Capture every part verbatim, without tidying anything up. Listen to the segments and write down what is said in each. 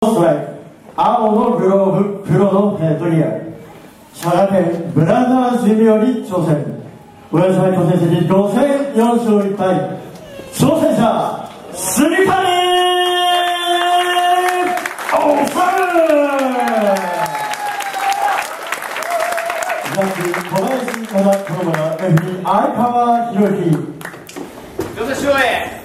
ストライク、青のグローブ、黒のヘッドギア、佐賀県ブラザーズジムより挑戦。おやすみご成績ご戦よん勝いっ敗、挑戦者スリカニーオファルジャッジ小林から黒村、レフェリー相川博之。 よせしろえ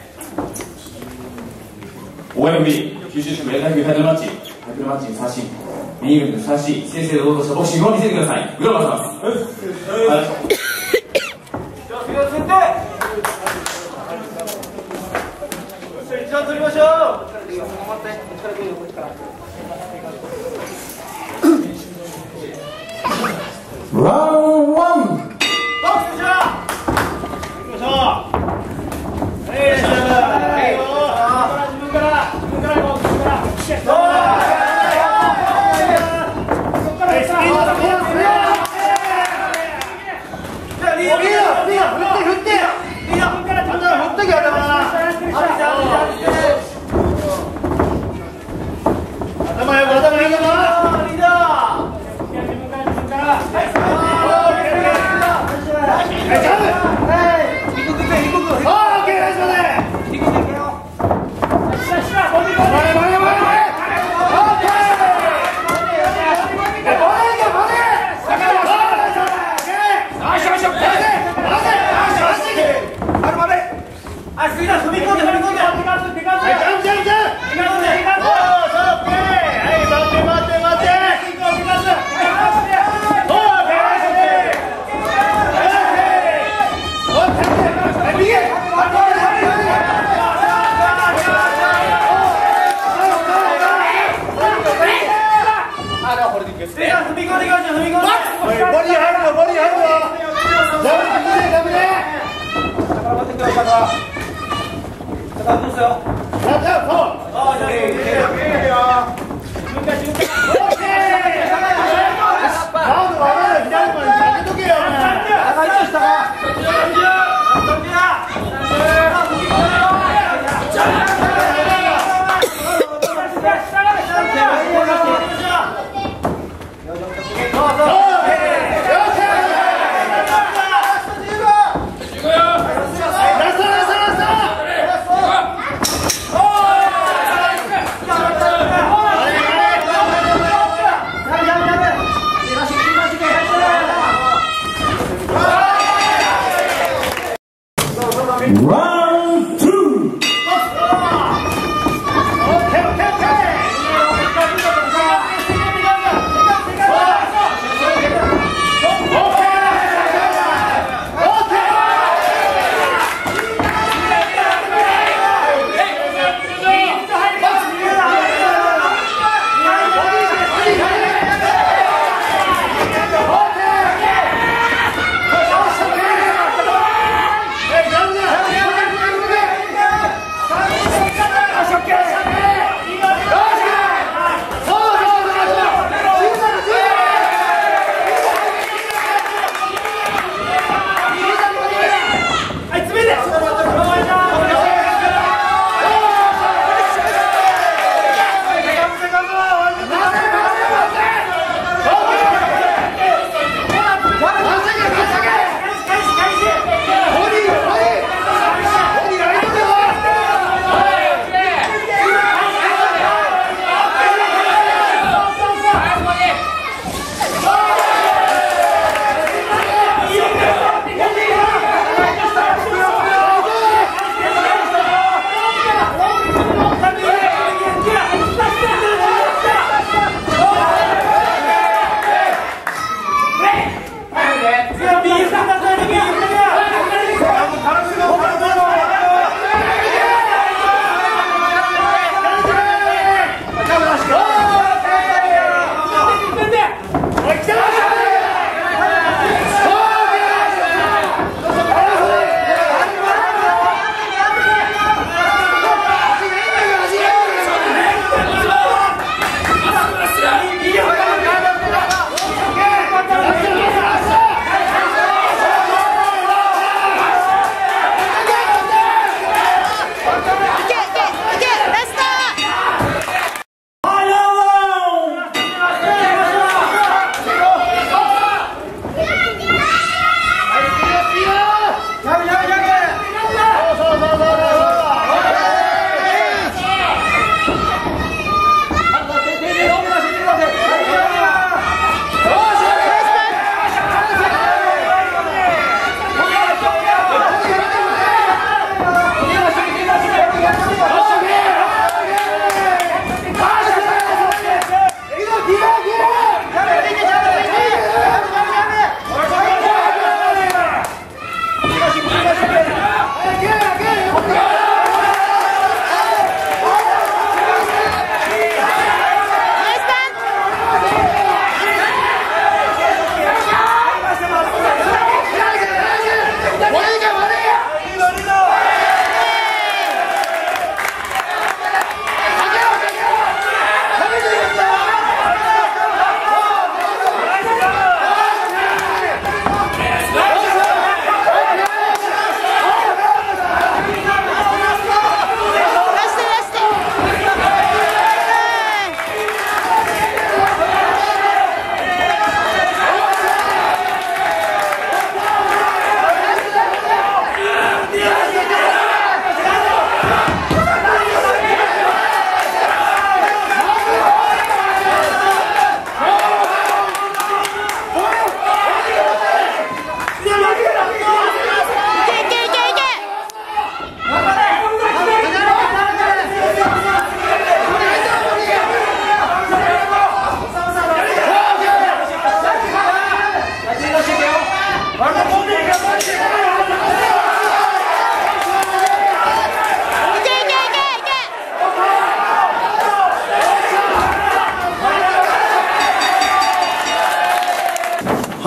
オーエムビー 九州支部レタイタイトルマッチ、タイトルマッチにふさわしい、メインイベントにふさわしい、正々堂々としたボクシングを見せてください。グローバルさん。一番取りましょう。 ラウンドワン。 行きましょう。はい、自分から、自分から、自分から。 よ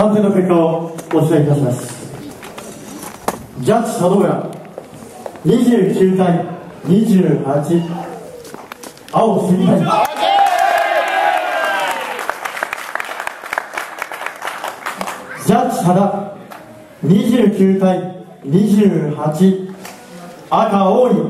判定の結果をお伝えいたします。ジャッジ里村にじゅうきゅうたいにじゅうはち、青杉谷。ジャッジ多田にじゅうきゅうたいにじゅうはち、赤大井。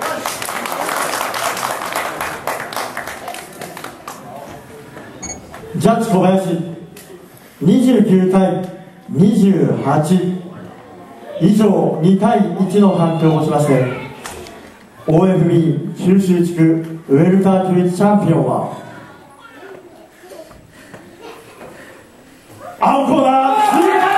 ジャッジ小林にじゅうきゅうたいにじゅうはち、以上にたいいちの判定をもちまして オーエフビー 九州地区ウェルター級チャンピオンは青コーナー杉谷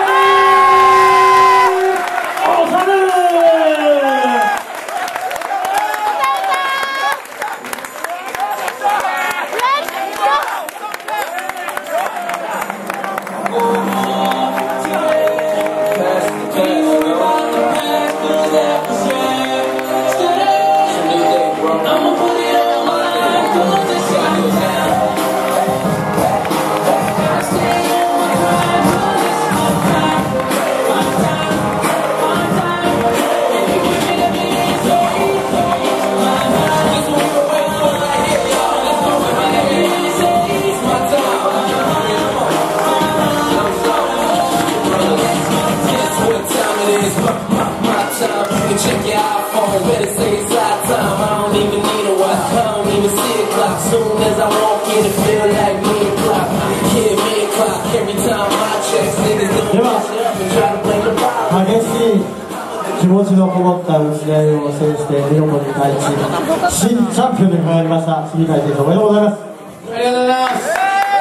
激しい気持ちのこもった打ち合いを制して見事に対地新チャンピオンに輝きました杉谷選手、おめでとうございます。 ありがとうございます。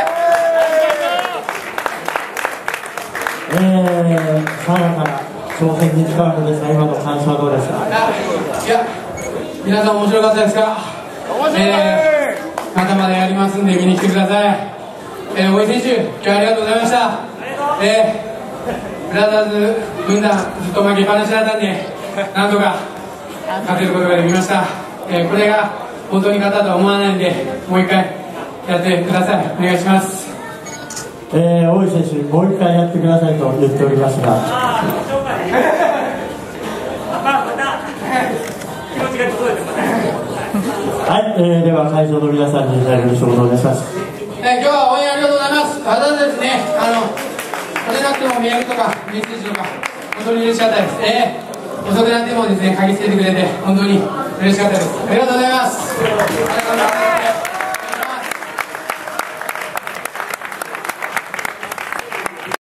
えー、さやかな挑戦に近いのですが今の感想はどうですか？ いや、皆さん面白かったですか？えー、まだまだやりますんで見に来てください。えー、大井選手、今日はありがとうございました。えーブラザーズ軍団ずっと負けっぱなしだったんでなんとか勝てることができました。えー、これが本当に勝ったとは思わないんでもう一回やってください。お願いします。 えー、大井選手もう一回やってくださいと言っておりますがはい、えー、では会場の皆さんに最後に一言お願いします。 えー、今日は応援ありがとうございます。わざわざですね、あの来れなくてもメールとかメッセージとか本当に嬉しかったです。えー、遅くなってもですね、嗅ぎつけてくれて本当に嬉しかったです。ありがとうございます。